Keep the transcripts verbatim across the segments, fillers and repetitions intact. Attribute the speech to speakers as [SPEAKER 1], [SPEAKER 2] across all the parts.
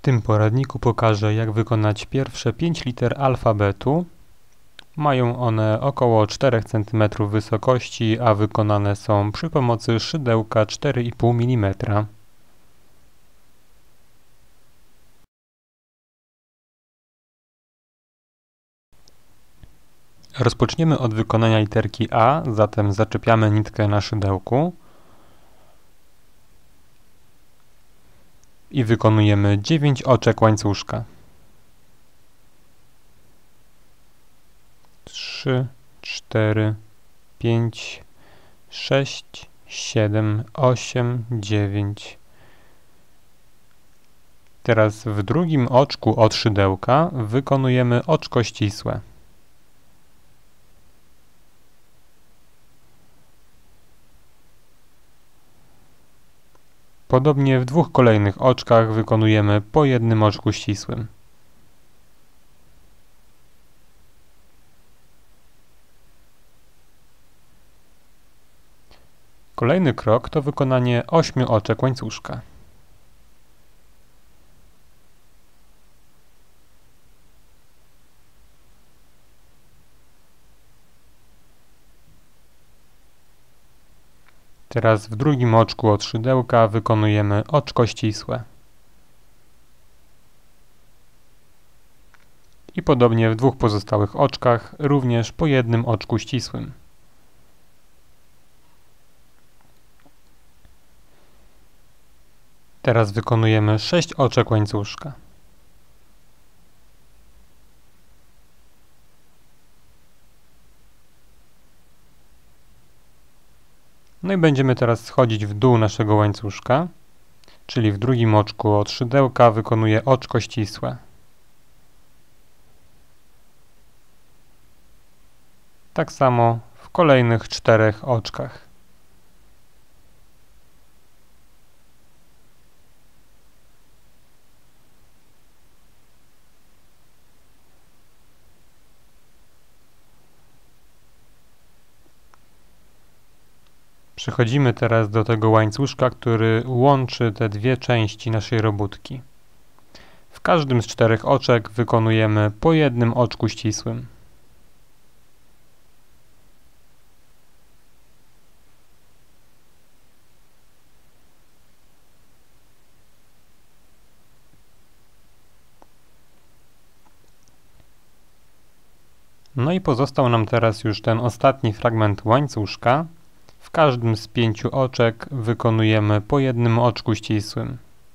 [SPEAKER 1] tym poradniku pokażę, jak wykonać pierwsze pięć liter alfabetu. Mają one około cztery centymetry wysokości, a wykonane są przy pomocy szydełka cztery i pół milimetra. Rozpoczniemy od wykonania literki A, zatem zaczepiamy nitkę na szydełku i wykonujemy dziewięć oczek łańcuszka. trzy, cztery, pięć, sześć, siedem, osiem, dziewięć. Teraz w drugim oczku od szydełka wykonujemy oczko ścisłe. Podobnie w dwóch kolejnych oczkach wykonujemy po jednym oczku ścisłym. Kolejny krok to wykonanie ośmiu oczek łańcuszka. Teraz w drugim oczku od szydełka wykonujemy oczko ścisłe. I podobnie w dwóch pozostałych oczkach również po jednym oczku ścisłym. Teraz wykonujemy sześć oczek łańcuszka. No i będziemy teraz schodzić w dół naszego łańcuszka, czyli w drugim oczku od szydełka wykonuję oczko ścisłe. Tak samo w kolejnych czterech oczkach. Przechodzimy teraz do tego łańcuszka, który łączy te dwie części naszej robótki. W każdym z czterech oczek wykonujemy po jednym oczku ścisłym. No i pozostał nam teraz już ten ostatni fragment łańcuszka. W każdym z pięciu oczek wykonujemy po jednym oczku ścisłym.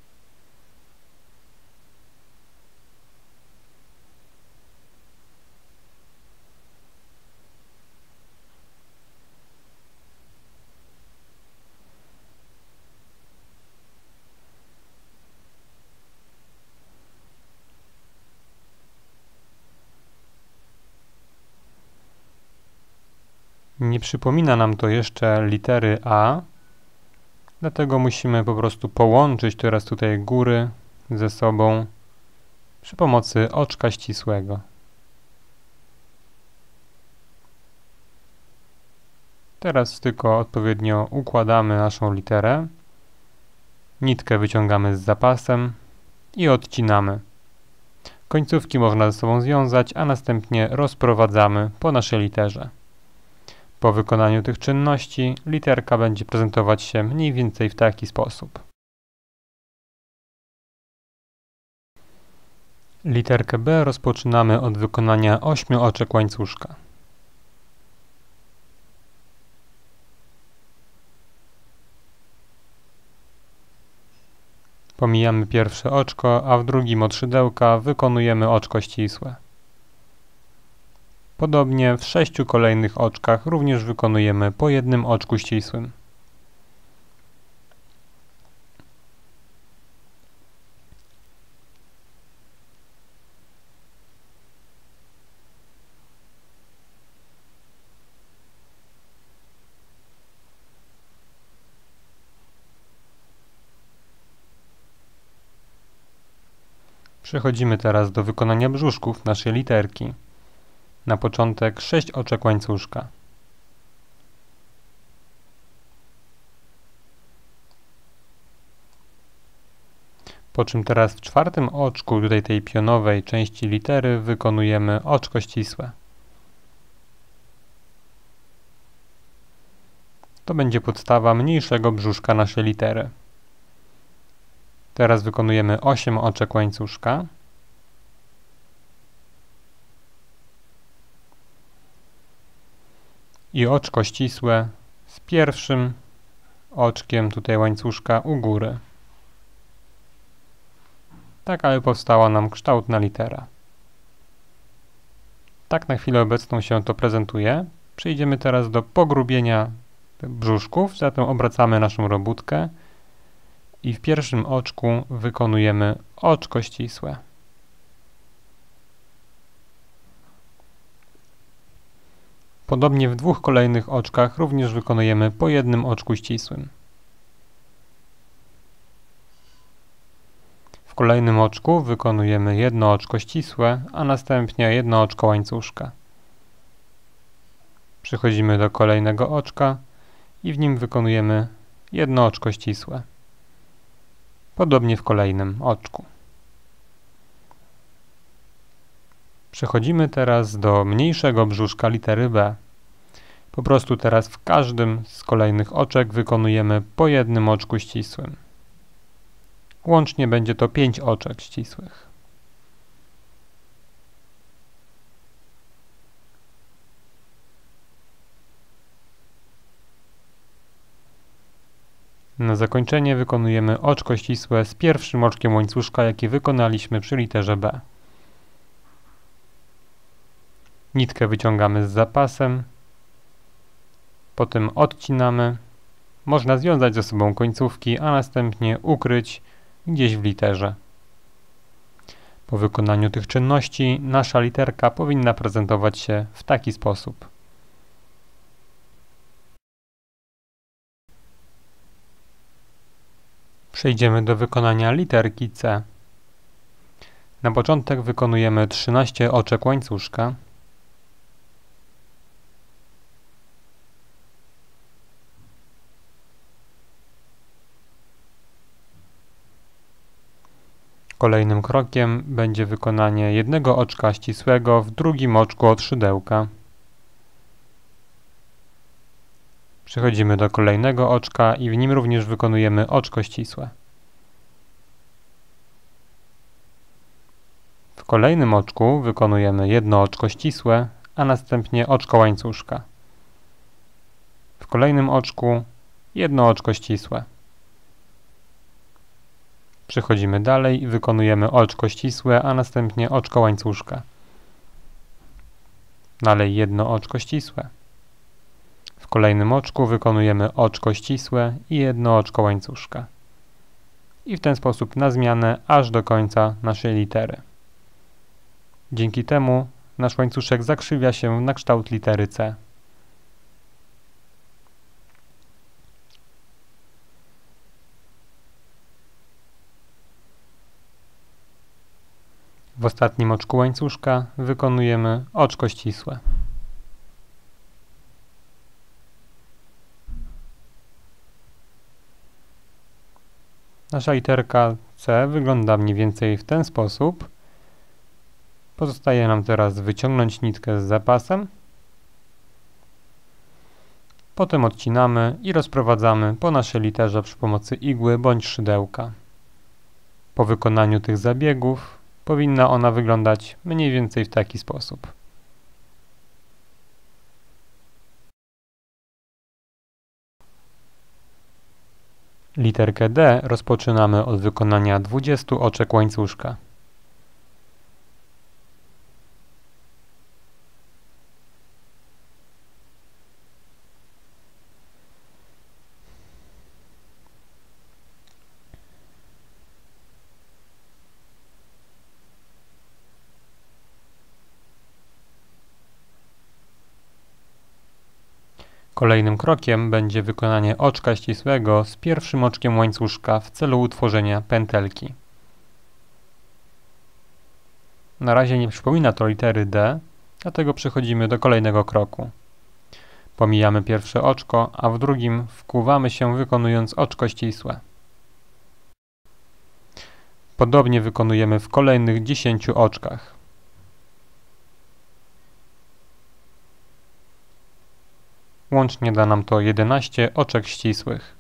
[SPEAKER 1] Nie przypomina nam to jeszcze litery A, dlatego musimy po prostu połączyć teraz tutaj góry ze sobą przy pomocy oczka ścisłego. Teraz tylko odpowiednio układamy naszą literę, nitkę wyciągamy z zapasem i odcinamy. Końcówki można ze sobą związać, a następnie rozprowadzamy po naszej literze. Po wykonaniu tych czynności literka będzie prezentować się mniej więcej w taki sposób. Literkę B rozpoczynamy od wykonania ośmiu oczek łańcuszka. Pomijamy pierwsze oczko, a w drugim od szydełka wykonujemy oczko ścisłe. Podobnie w sześciu kolejnych oczkach również wykonujemy po jednym oczku ścisłym. Przechodzimy teraz do wykonania brzuszków naszej literki. Na początek sześć oczek łańcuszka. Po czym teraz w czwartym oczku, tutaj tej pionowej części litery, wykonujemy oczko ścisłe. To będzie podstawa mniejszego brzuszka naszej litery. Teraz wykonujemy osiem oczek łańcuszka. I oczko ścisłe z pierwszym oczkiem tutaj łańcuszka u góry. Tak, aby powstała nam kształtna litera. Tak na chwilę obecną się to prezentuje. Przejdziemy teraz do pogrubienia brzuszków, zatem obracamy naszą robótkę i w pierwszym oczku wykonujemy oczko ścisłe. Podobnie w dwóch kolejnych oczkach również wykonujemy po jednym oczku ścisłym. W kolejnym oczku wykonujemy jedno oczko ścisłe, a następnie jedno oczko łańcuszka. Przechodzimy do kolejnego oczka i w nim wykonujemy jedno oczko ścisłe. Podobnie w kolejnym oczku. Przechodzimy teraz do mniejszego brzuszka litery B. Po prostu teraz w każdym z kolejnych oczek wykonujemy po jednym oczku ścisłym. Łącznie będzie to pięć oczek ścisłych. Na zakończenie wykonujemy oczko ścisłe z pierwszym oczkiem łańcuszka, jaki wykonaliśmy przy literze B. Nitkę wyciągamy z zapasem, potem odcinamy. Można związać ze sobą końcówki, a następnie ukryć gdzieś w literze. Po wykonaniu tych czynności nasza literka powinna prezentować się w taki sposób. Przejdziemy do wykonania literki C. Na początek wykonujemy trzynaście oczek łańcuszka. Kolejnym krokiem będzie wykonanie jednego oczka ścisłego w drugim oczku od szydełka. Przechodzimy do kolejnego oczka i w nim również wykonujemy oczko ścisłe. W kolejnym oczku wykonujemy jedno oczko ścisłe, a następnie oczko łańcuszka. W kolejnym oczku jedno oczko ścisłe. Przechodzimy dalej i wykonujemy oczko ścisłe, a następnie oczko łańcuszka. Dalej jedno oczko ścisłe. W kolejnym oczku wykonujemy oczko ścisłe i jedno oczko łańcuszka. I w ten sposób na zmianę aż do końca naszej litery. Dzięki temu nasz łańcuszek zakrzywia się na kształt litery C. W ostatnim oczku łańcuszka wykonujemy oczko ścisłe. Nasza literka C wygląda mniej więcej w ten sposób. Pozostaje nam teraz wyciągnąć nitkę z zapasem. Potem odcinamy i rozprowadzamy po naszej literze przy pomocy igły bądź szydełka. Po wykonaniu tych zabiegów powinna ona wyglądać mniej więcej w taki sposób. Literkę D rozpoczynamy od wykonania dwudziestu oczek łańcuszka. Kolejnym krokiem będzie wykonanie oczka ścisłego z pierwszym oczkiem łańcuszka w celu utworzenia pętelki. Na razie nie przypomina to litery D, dlatego przechodzimy do kolejnego kroku. Pomijamy pierwsze oczko, a w drugim wkuwamy się wykonując oczko ścisłe. Podobnie wykonujemy w kolejnych dziesięciu oczkach. Łącznie da nam to jedenaście oczek ścisłych.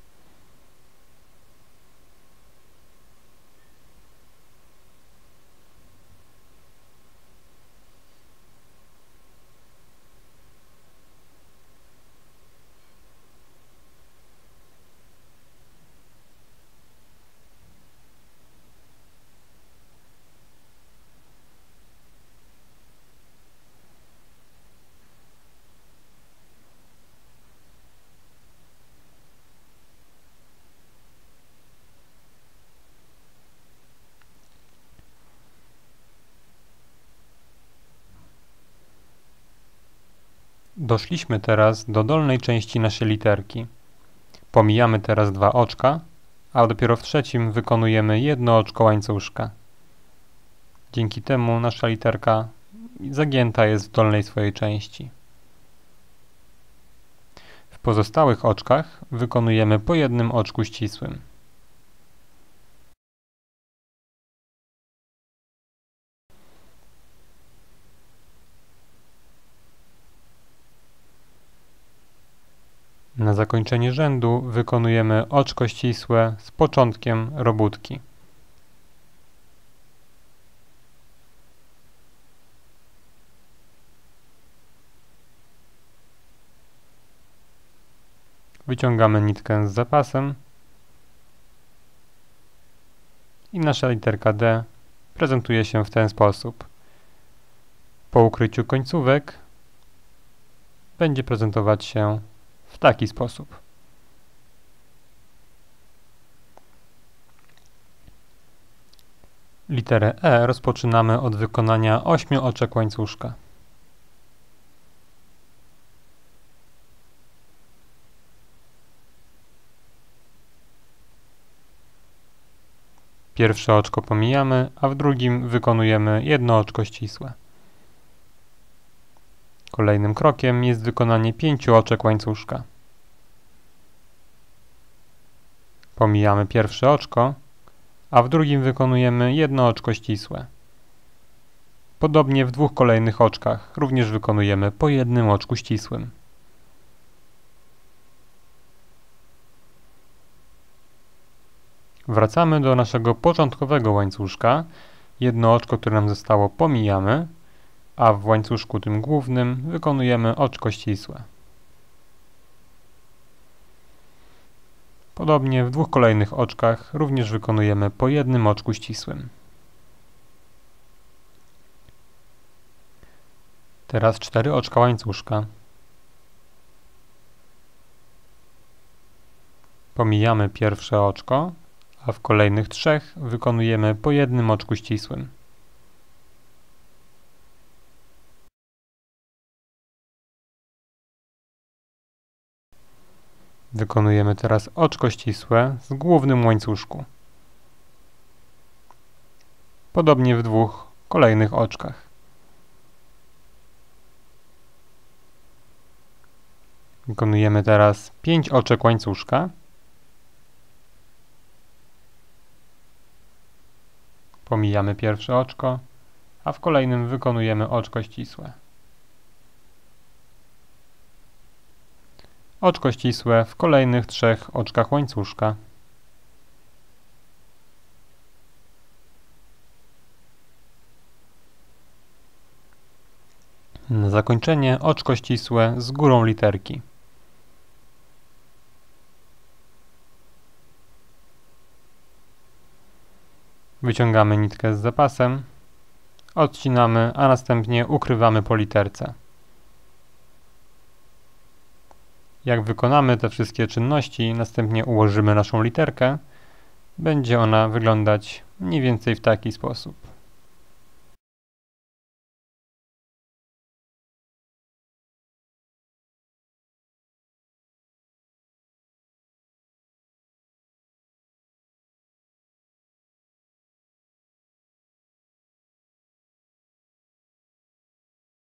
[SPEAKER 1] Doszliśmy teraz do dolnej części naszej literki. Pomijamy teraz dwa oczka, a dopiero w trzecim wykonujemy jedno oczko łańcuszka. Dzięki temu nasza literka zagięta jest w dolnej swojej części. W pozostałych oczkach wykonujemy po jednym oczku ścisłym. Na zakończenie rzędu wykonujemy oczko ścisłe z początkiem robótki. Wyciągamy nitkę z zapasem i nasza literka D prezentuje się w ten sposób. Po ukryciu końcówek będzie prezentować się w taki sposób. Literę E rozpoczynamy od wykonania ośmiu oczek łańcuszka. Pierwsze oczko pomijamy, a w drugim wykonujemy jedno oczko ścisłe. Kolejnym krokiem jest wykonanie pięciu oczek łańcuszka. Pomijamy pierwsze oczko, a w drugim wykonujemy jedno oczko ścisłe. Podobnie w dwóch kolejnych oczkach również wykonujemy po jednym oczku ścisłym. Wracamy do naszego początkowego łańcuszka. Jedno oczko, które nam zostało, pomijamy, a w łańcuszku tym głównym wykonujemy oczko ścisłe. Podobnie w dwóch kolejnych oczkach również wykonujemy po jednym oczku ścisłym. Teraz cztery oczka łańcuszka. Pomijamy pierwsze oczko, a w kolejnych trzech wykonujemy po jednym oczku ścisłym. Wykonujemy teraz oczko ścisłe z głównym łańcuszku. Podobnie w dwóch kolejnych oczkach. Wykonujemy teraz pięć oczek łańcuszka. Pomijamy pierwsze oczko, a w kolejnym wykonujemy oczko ścisłe. Oczko ścisłe w kolejnych trzech oczkach łańcuszka. Na zakończenie oczko ścisłe z górą literki. Wyciągamy nitkę z zapasem, odcinamy, a następnie ukrywamy po literce. Jak wykonamy te wszystkie czynności, następnie ułożymy naszą literkę, będzie ona wyglądać mniej więcej w taki sposób.